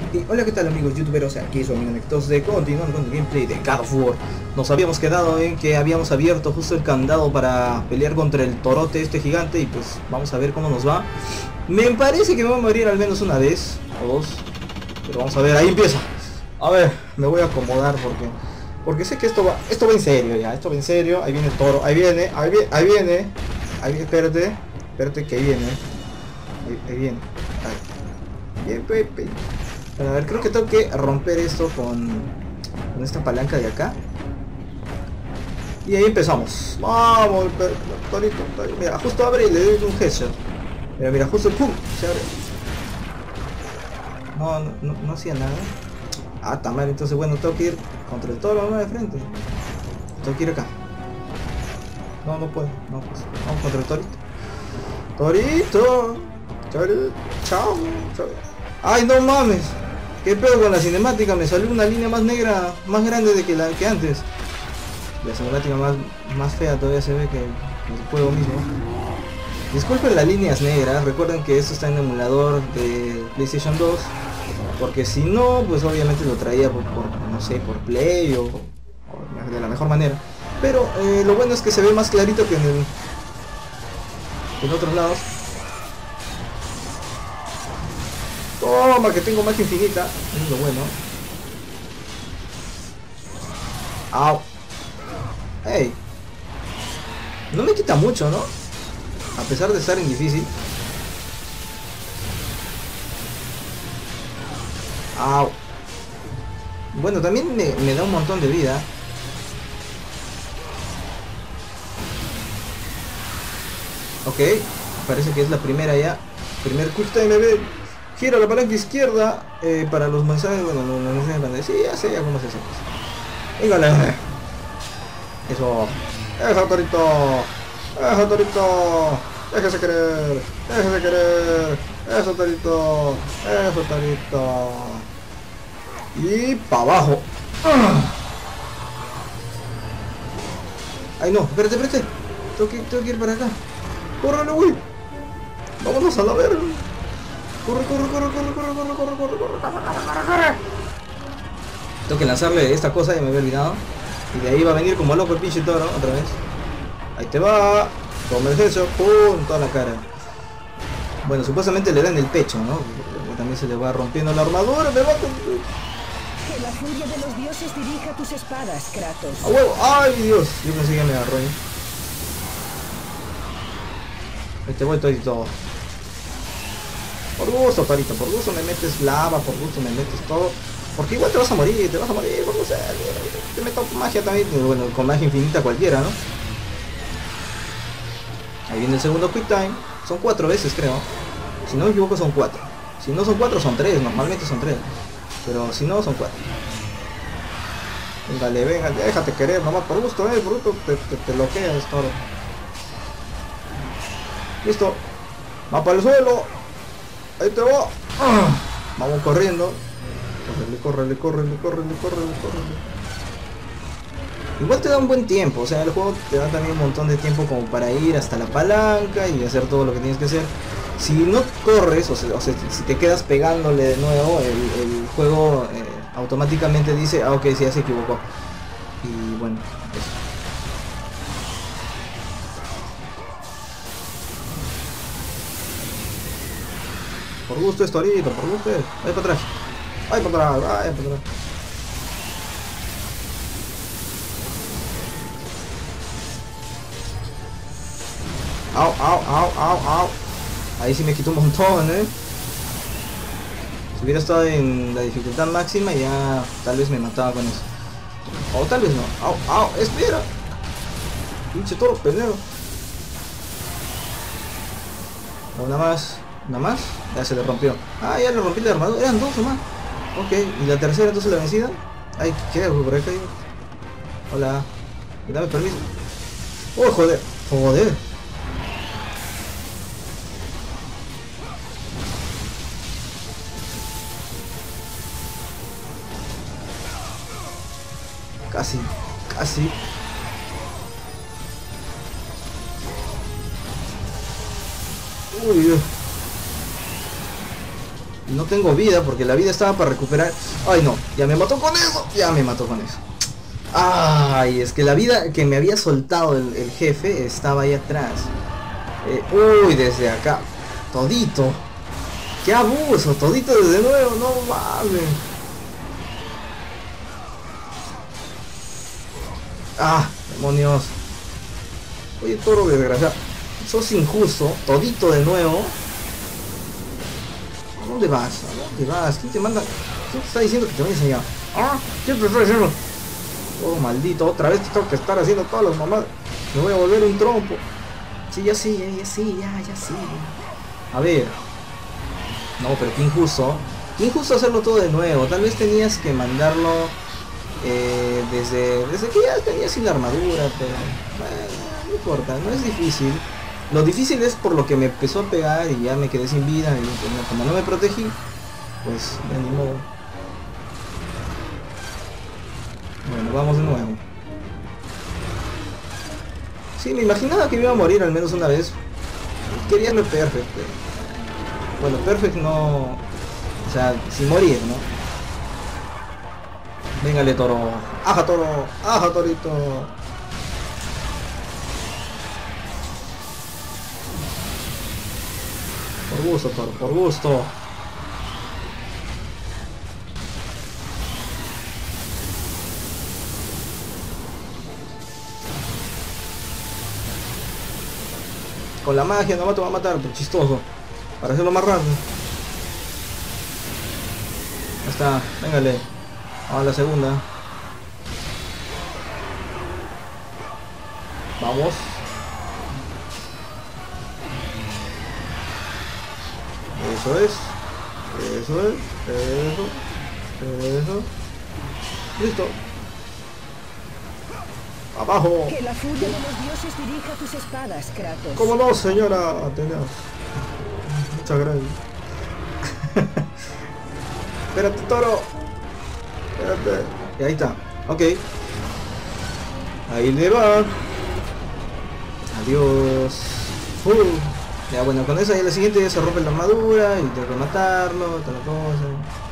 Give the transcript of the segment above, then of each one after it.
Y hola, ¿qué tal amigos youtuberos? Aquí su amigo Nectos de continuando con el gameplay de God of War. Nos habíamos quedado en que habíamos abierto justo el candado para pelear contra el torote este gigante y pues vamos a ver cómo nos va. Me parece que me voy a morir al menos una vez o dos, pero vamos a ver, ahí empieza. A ver, me voy a acomodar porque sé que esto va en serio ya, esto va en serio. Ahí viene el toro, ahí viene, espérate que ahí viene, ahí viene. Bien, Pepe. A ver, creo que tengo que romper esto con esta palanca de acá. Y ahí empezamos. Vamos, torito. Mira, justo abre y le doy un headshot. Mira, justo ¡pum! Se abre. No hacía nada. Ah, está mal, entonces bueno, tengo que ir contra el toro, no de frente. Tengo que ir acá. No puedo. No, pues, vamos contra el torito. Torito. Chao. Ay, no mames. ¿Qué pedo con la cinemática? Me salió una línea más negra, más grande de que antes. La cinemática más fea todavía se ve que el juego mismo. Disculpen las líneas negras, recuerden que esto está en emulador de PlayStation 2. Porque si no, pues obviamente lo traía no sé, por Play o de la mejor manera. Pero lo bueno es que se ve más clarito que en otros lados. Toma, que tengo magia infinita. Es lo bueno. Au. Hey. No me quita mucho, ¿no? A pesar de estar en difícil. Au. Bueno, también me da un montón de vida. Ok. Parece que es la primera ya. Primer quick time, bebé. Gira la palanca izquierda para los mensajes. Bueno, los mensajes van a decir, ya sé ya cómo se hace. Híjole. Eso. Eso, torito. Eso, torito. Déjese querer. Eso, torito. Eso, torito. Y para abajo. Ay no, espérate. Tengo que ir para acá. Córrele, güey. Vámonos a la verga. Corre. Tengo que lanzarle esta cosa, ya me había olvidado. Y de ahí va a venir como loco el pinche toro otra vez. Ahí te va. Toma el eso. ¡Pum! Toda la cara. Bueno, supuestamente le dan el pecho, ¿no? También se le va rompiendo la armadura. Me va con... Que la furia de los dioses dirija tus espadas, Kratos. ¡A huevo! ¡Ay, Dios! Yo pensé que me agarró ahí. Ahí te voy todo. Por gusto, Torito, por gusto me metes lava, por gusto me metes todo. Porque igual te vas a morir, por gusto. Te meto magia también, bueno, con magia infinita cualquiera, ¿no? Ahí viene el segundo quick time. Son 4 veces, creo. Si no me equivoco son 4. Si no son 4 son 3, normalmente son 3. Pero si no son 4. Venga, déjate querer, nomás por gusto, te bloqueas, toro. Listo. Va para el suelo. Ahí te va. Vamos corriendo. Córrele. Igual te da un buen tiempo. O sea, el juego te da también un montón de tiempo como para ir hasta la palanca y hacer todo lo que tienes que hacer. Si no corres, o sea si te quedas pegándole de nuevo, el juego automáticamente dice, ah, ok, sí, ya se equivocó. Y bueno, eso. Por gusto es torito, por gusto es. Ahí para atrás. Au. Ahí sí me quitó un montón, Si hubiera estado en la dificultad máxima ya tal vez me mataba con eso. O tal vez no. Au, espera. Pinche toro peleo. Una más. Ya se le rompió. Ah, ya le rompí la armadura. Eran 2 nomás. Ok, y la tercera entonces la vencida. Ay, ¿qué hago por acá? Hola. Dame permiso. Oh, joder. Casi. Uy, Dios. no tengo vida porque la vida estaba para recuperar. Ay no, ya me mató con eso. Ya me mató con eso. Ay, es que la vida que me había soltado el jefe estaba ahí atrás. Uy, desde acá. Todito. Qué abuso, todito desde nuevo, no mames. Ah, demonios. Oye, toro desgraciado. Sos injusto, todito de nuevo. ¿A dónde vas? ¿A dónde vas? ¿Quién te manda? ¿Quién te está diciendo que te voy a enseñar? Ah, ¿quién te está diciendo? Oh, maldito, otra vez tengo que estar haciendo todas las mamadas. Me voy a volver un trompo. Sí, ya sí. A ver. No, pero qué injusto. Qué injusto hacerlo todo de nuevo. Tal vez tenías que mandarlo desde que ya tenías sin la armadura, pero bueno, no importa, no es difícil. Lo difícil es por lo que me empezó a pegar y ya me quedé sin vida y como no me protegí, pues ya ni modo. Bueno, vamos de nuevo. Sí, me imaginaba que me iba a morir al menos una vez. Quería lo perfect. Bueno, perfect no... O sea, sin morir, ¿no? Véngale, toro. ¡Aja, toro! ¡Aja, torito! Por gusto, toro, por gusto. Con la magia no te va a matar, pero chistoso. Para hacerlo más rápido. Ya está, véngale. Vamos a la segunda. Vamos. Eso es. Eso. Listo. Abajo. Que la furia de los dioses dirija tus espadas, Kratos. ¿Cómo no, señora Atenea? Muchas gracias. Espérate, toro. Espérate. Y ahí está. Ok. Ahí le va. Adiós. Ya bueno, con eso ya la siguiente ya se rompe la armadura y tengo que matarlo, toda la cosa.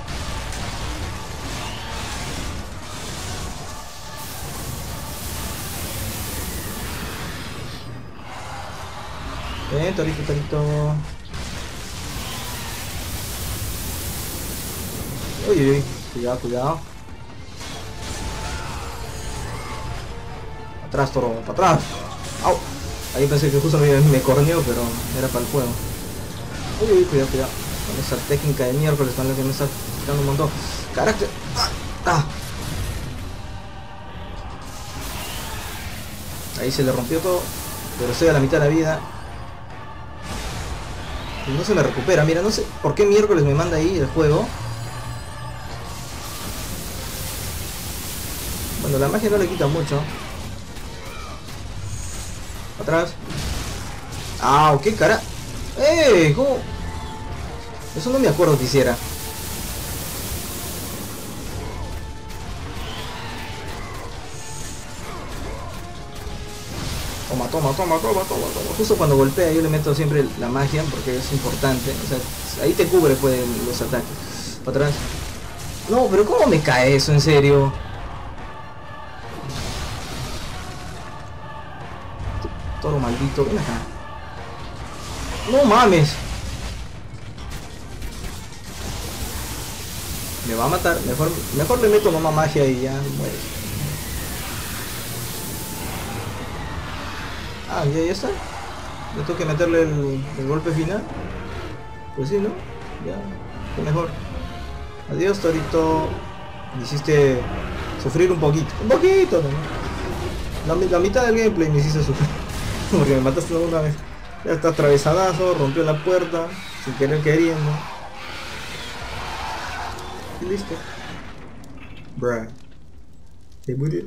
Torito. Uy, cuidado. Atrás, toro, para atrás. Au. Ahí pensé que justo me corneó, pero era para el juego. Uy, cuidado. Con esa técnica de miércoles, con la que me está tirando un montón. Carácter. Ahí se le rompió todo, pero estoy a la mitad de la vida. Y no se me recupera, mira, no sé por qué miércoles me manda ahí el juego. Bueno, la magia no le quita mucho. Atrás. Ah, qué cara. ¿Cómo? Eso no me acuerdo que hiciera. Toma. Justo cuando golpea yo le meto siempre la magia porque es importante. O sea, ahí te cubre pues los ataques. Para atrás. No, pero ¿cómo me cae eso? En serio. Toro maldito, ven acá. No mames. Me va a matar. Mejor le meto mamá magia y ya muere. Ah, ya está. Le tengo que meterle el golpe final. Pues sí, ¿no? Ya, fue mejor. Adiós, torito. Me hiciste sufrir un poquito. Un poquito, ¿no? La mitad del gameplay me hiciste sufrir. Porque me mataste una vez. Ya está atravesadazo, rompió la puerta, sin querer queriendo. Y listo. Bruh. ¿Te murió?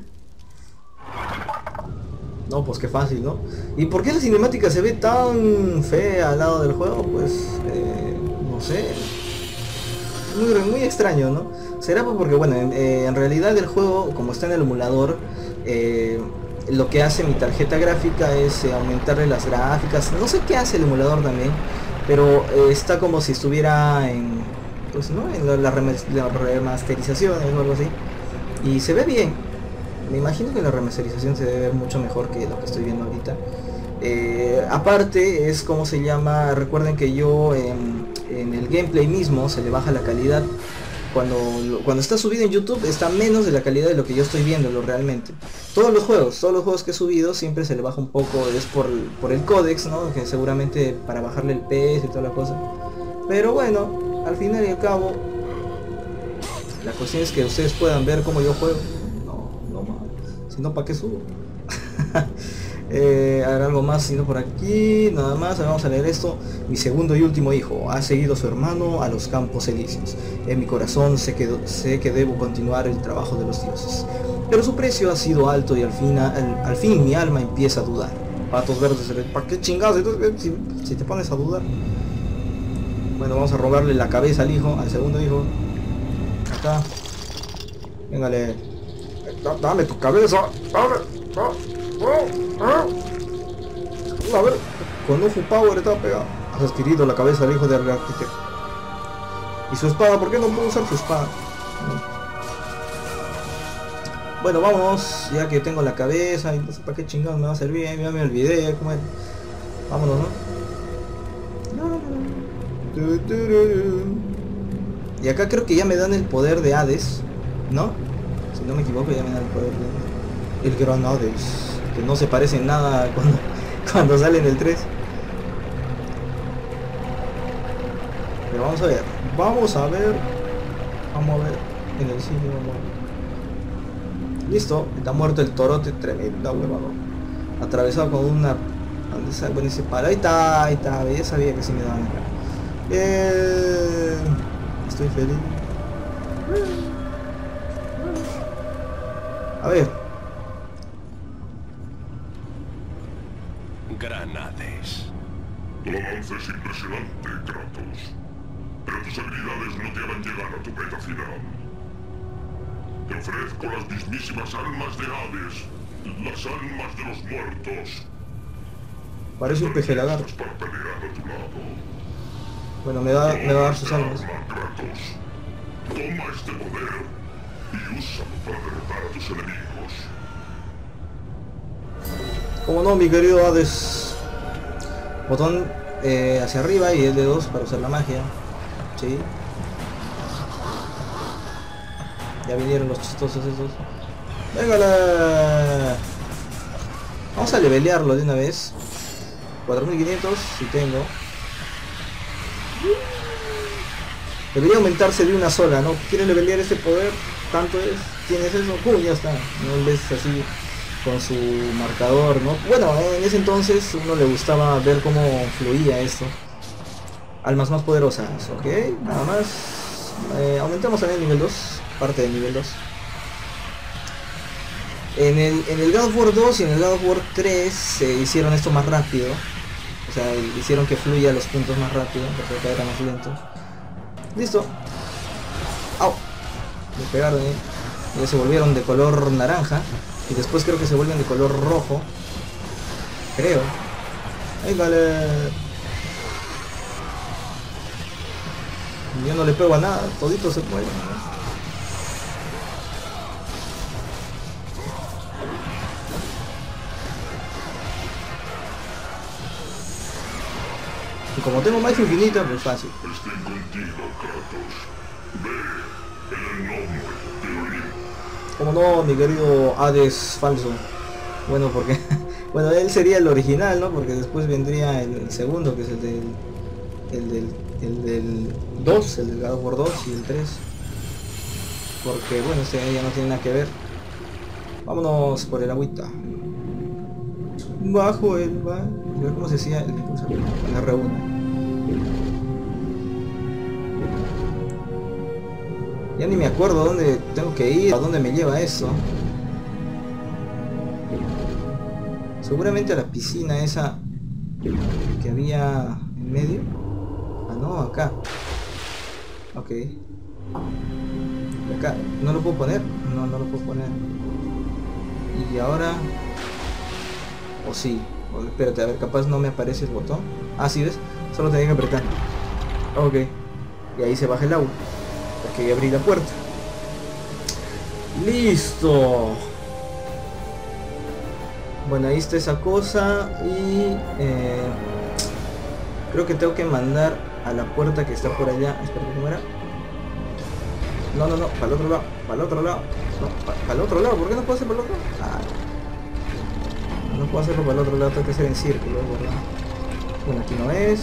No, pues qué fácil, ¿no? ¿Y por qué la cinemática se ve tan fea al lado del juego? Pues, no sé. Muy extraño, ¿no? Será porque, bueno, en realidad el juego, como está en el emulador, lo que hace mi tarjeta gráfica es aumentarle las gráficas. No sé qué hace el emulador también, pero está como si estuviera en pues no, en la remasterización o algo así. Y se ve bien. Me imagino que la remasterización se debe ver mucho mejor que lo que estoy viendo ahorita. Aparte es como se llama, recuerden que yo en el gameplay mismo se le baja la calidad. Cuando está subido en YouTube está menos de la calidad de lo que yo estoy viéndolo realmente. Todos los juegos que he subido siempre se le baja un poco, es por el códex, ¿no? Que seguramente para bajarle el PS y toda la cosa. Pero bueno, al final y al cabo, la cuestión es que ustedes puedan ver cómo yo juego. No más. Si no, ¿para qué subo? A ver, algo más, sino por aquí, nada más. Vamos a leer esto. Mi segundo y último hijo ha seguido a su hermano a los campos elíseos. En mi corazón sé que debo continuar el trabajo de los dioses, pero su precio ha sido alto y al fin mi alma empieza a dudar. Patos verdes, ¿para qué chingados? Entonces, si te pones a dudar. Bueno, vamos a robarle la cabeza al hijo, al segundo hijo. Acá. Véngale. Dame tu cabeza. Dame. A ver, con Ufu Power estaba pegado. Has adquirido la cabeza del hijo del arquitecto. ¿Y su espada? ¿Por qué no puedo usar su espada? Bueno, vamos, ya que tengo la cabeza, y no sé para qué chingados me va a servir, ya me olvidé cómo es. Vámonos, ¿no? Y acá creo que ya me dan el poder de Hades, ¿no? Si no me equivoco ya me dan el poder de el gran Hades. Que no se parece en nada cuando sale en el 3. Pero vamos a ver en el cine. Listo, está muerto el torote, tremenda huevado. Atravesado con una... ¿Dónde está? Bueno, se para, ahí está, ya sabía que sí me daban acá. Estoy feliz. A ver. Gran Hades. Tu avance es impresionante, Kratos. Pero tus habilidades no te harán llegar a tu meta final. Te ofrezco las mismísimas almas de Hades, las almas de los muertos. Parece un peje lagarto. Para pelear a tu lado. Bueno, me va a dar sus almas. Kratos, toma este poder y úsalo para derrotar a tus enemigos. Como no, mi querido Hades. Botón hacia arriba y el de 2 para usar la magia. Sí. Ya vinieron los chistosos esos. ¡Véngale! Vamos a levelearlo de una vez. 4500 si tengo. Debería aumentarse de una sola, ¿no? ¿Quieres levelear este poder? Tanto es. ¿Tienes eso? ¡Pum! Ya está. No ves así con su marcador, ¿no? Bueno, en ese entonces uno le gustaba ver cómo fluía esto. Almas más poderosas, ok, nada más. Aumentamos también el nivel 2, parte del nivel 2. En el God of War 2 y en el God of War 3 se hicieron esto más rápido. O sea, hicieron que fluya los puntos más rápido, porque acá era más lento. Listo. ¡Au! Me pegaron, ya se volvieron de color naranja. Y después creo que se vuelven de color rojo. Creo. Ahí vale. Yo no le pego a nada, toditos se mueven, ¿no? Y como tengo magia infinita, pues fácil. Estén contigo, Kratos. Ve en el nombre de Olimpo. Como no, mi querido Hades falso. Bueno, porque... bueno, él sería el original, ¿no? Porque después vendría el segundo, que es el del 2, el del God of War 2 y el 3. Porque, bueno, este ya no tiene nada que ver. Vámonos por el agüita. Bajo el... A ver cómo se decía el R1. Ya ni me acuerdo dónde tengo que ir, a dónde me lleva eso. Seguramente a la piscina esa que había en medio. Ah, no, acá. Ok. Acá, ¿no lo puedo poner? No, no lo puedo poner. Y ahora... o sí. O, espérate, a ver, capaz no me aparece el botón. Ah, sí, ¿ves? Solo tenía que apretar. Ok. y ahí se baja el agua, porque ya abrí la puerta. Listo. Bueno, ahí está esa cosa y creo que tengo que mandar a la puerta que está por allá. Espera, ¿cómo era? No, para el otro lado, para el otro lado. No, para el otro lado, ¿por qué no puedo hacer para el otro lado? Ah, no puedo hacerlo para el otro lado, tengo que hacer en círculo, ¿verdad? Bueno, aquí no es.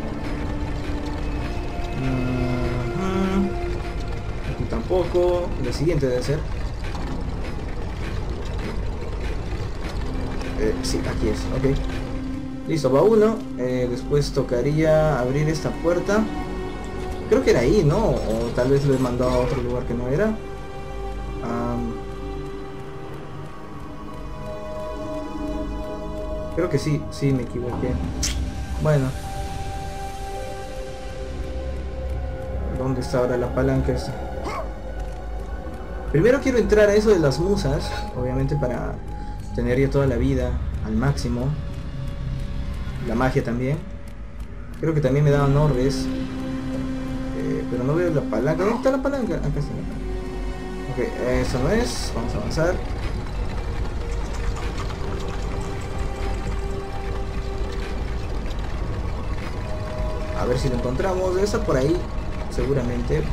Aquí tampoco. La siguiente debe ser. Sí, aquí es, ok. Listo, va uno. Después tocaría abrir esta puerta. Creo que era ahí, ¿no? O tal vez lo he mandado a otro lugar que no era. Creo que sí, me equivoqué. Bueno. ¿Dónde está ahora la palanca esta? Primero quiero entrar a eso de las musas, obviamente para tener ya toda la vida al máximo. La magia también. Creo que también me daban orbes. Pero no veo la palanca. ¿Dónde está la palanca? Acá está la palanca. Ok, eso no es. Vamos a avanzar. A ver si lo encontramos. Debe estar por ahí, seguramente.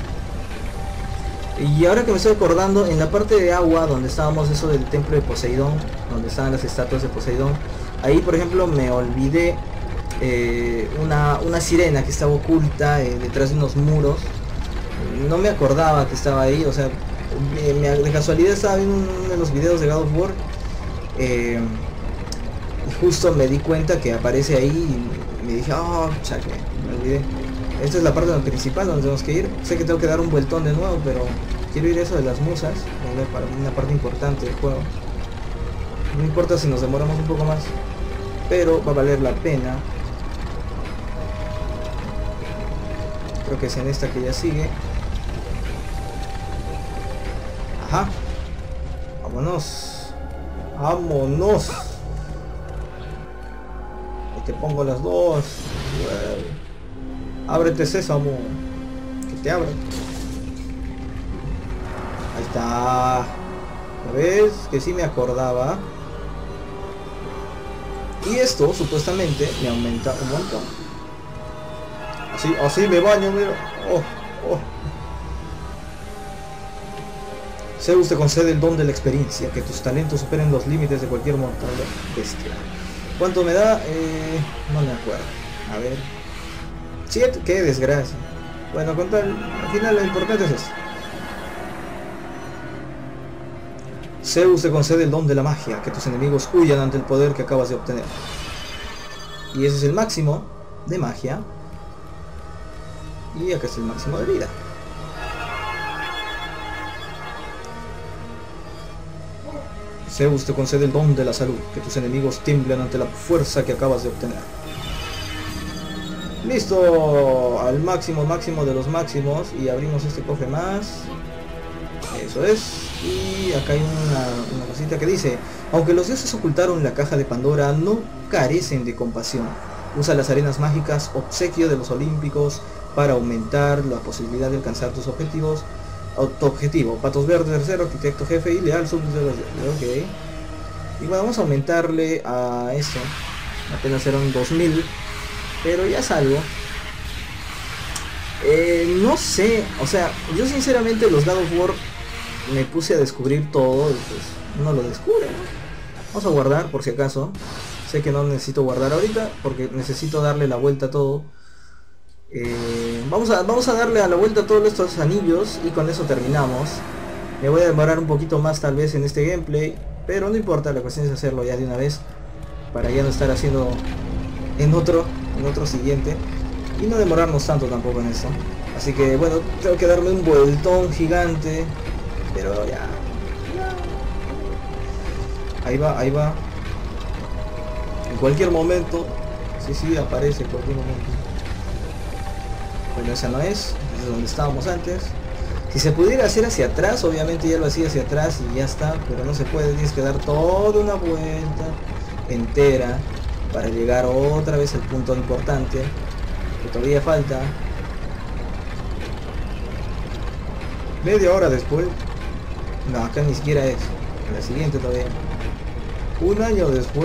Y ahora que me estoy acordando, en la parte de agua donde estábamos, eso del templo de Poseidón, donde estaban las estatuas de Poseidón, ahí por ejemplo me olvidé una sirena que estaba oculta detrás de unos muros. No me acordaba que estaba ahí, o sea, de casualidad estaba viendo uno de los videos de God of War y justo me di cuenta que aparece ahí y me dije, oh, chaque, me olvidé. Esta es la parte principal donde tenemos que ir. Sé que tengo que dar un vueltón de nuevo, pero quiero ir a eso de las musas, para una parte importante del juego. No importa si nos demoramos un poco más, pero va a valer la pena. Creo que es en esta que ya sigue. Ajá. Vámonos. Vámonos. Y te pongo las dos. Ábrete, sésamo. Que te abra. Ahí está. ¿Ves? Que sí me acordaba. Y esto supuestamente me aumenta un montón. Así me baño, mira. Oh. Zeus te concede el don de la experiencia, que tus talentos superen los límites de cualquier mortal bestia. ¿Cuánto me da? No me acuerdo. A ver. 7, qué desgracia. Bueno, con tal, al final lo importante es esto. Zeus te concede el don de la magia, que tus enemigos huyan ante el poder que acabas de obtener. Y ese es el máximo de magia. Y acá es el máximo de vida. Zeus te concede el don de la salud, que tus enemigos tiemblen ante la fuerza que acabas de obtener. Listo, al máximo de los máximos, y abrimos este cofre más. Eso es. Y acá hay una cosita que dice: aunque los dioses ocultaron la caja de Pandora, no carecen de compasión. Usa las arenas mágicas obsequio de los olímpicos para aumentar la posibilidad de alcanzar tus objetivos. Tu objetivo: patos verdes, tercero, arquitecto jefe y leal súbdito. Ok. Y bueno, vamos a aumentarle a esto. Apenas eran 2000. Pero ya es algo. No sé, o sea, yo sinceramente los God of War me puse a descubrir todo y pues uno lo descubre, ¿no? Vamos a guardar por si acaso. Sé que no necesito guardar ahorita porque necesito darle la vuelta a todo. Vamos a darle a la vuelta a todos estos anillos y con eso terminamos. Me voy a demorar un poquito más tal vez en este gameplay, pero no importa, la cuestión es hacerlo ya de una vez para ya no estar haciendo en otro siguiente y no demorarnos tanto tampoco en esto. Así que bueno, tengo que darme un vueltón gigante, pero ya. Ahí va. En cualquier momento, sí, aparece en cualquier momento. Bueno, esa no es donde estábamos antes. Si se pudiera hacer hacia atrás, obviamente ya lo hacía hacia atrás y ya está, pero no se puede, tienes que dar toda una vuelta entera para llegar otra vez al punto importante, que todavía falta. Media hora después. No, acá ni siquiera es. La siguiente todavía. Un año después.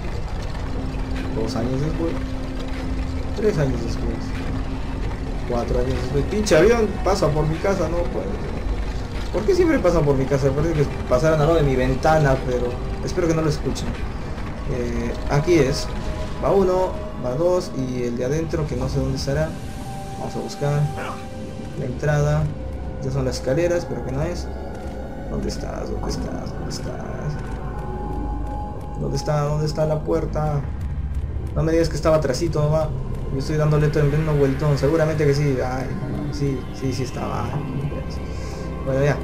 2 años después. 3 años después. 4 años después. Pinche avión pasa por mi casa, no puede. ¿Por qué siempre pasan por mi casa? Parece que pasaran al lado de mi ventana, pero espero que no lo escuchen. Aquí es. Va 1, va 2 y el de adentro que no sé dónde estará. Vamos a buscar la entrada. Estas son las escaleras, pero que no es. ¿Dónde estás? ¿Dónde estás? ¿Dónde estás? ¿Dónde está? ¿Dónde está la puerta? No me digas que estaba atrasito, mamá. Yo estoy dándole todo en pleno vueltón. Seguramente que sí. Ay, sí estaba. Bueno, ya.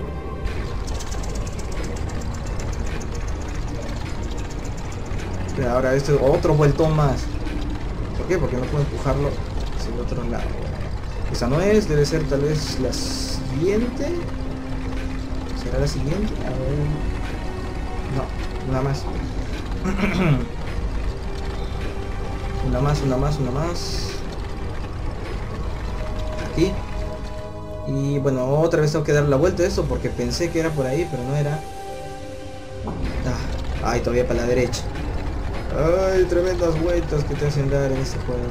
Pero ahora este otro vueltón más. ¿Por qué? Porque no puedo empujarlo hacia el otro lado. Esa no es, debe ser tal vez la siguiente. ¿Será la siguiente? A ver. No, una más. Una más. Aquí. Y bueno, otra vez tengo que dar la vuelta a esto porque pensé que era por ahí, pero no era. Ay, todavía para la derecha. Ay, tremendas vueltas que te hacen dar en este juego.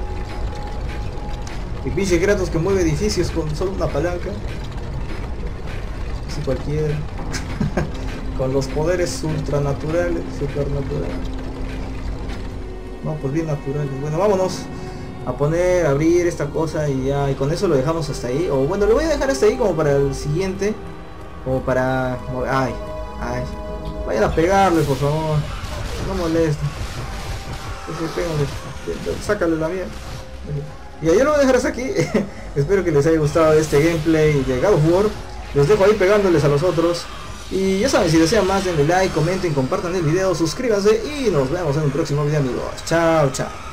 Y pinche Kratos que mueve edificios con solo una palanca. Así cualquiera. Con los poderes ultranaturales, supernaturales. No, pues bien naturales. Bueno, vámonos a poner, abrir esta cosa y ya, y con eso lo dejamos hasta ahí. O bueno, lo voy a dejar hasta ahí como para el siguiente. Como para... Ay. Vayan a pegarle, por favor. No molesten. Sácale la mía. Y yo lo voy a dejar hasta aquí. Espero que les haya gustado este gameplay de God of War. Los dejo ahí pegándoles a los otros. Y ya saben, si desean más denle like, comenten, compartan el video, suscríbanse y nos vemos en un próximo video, amigos. Chao, chao.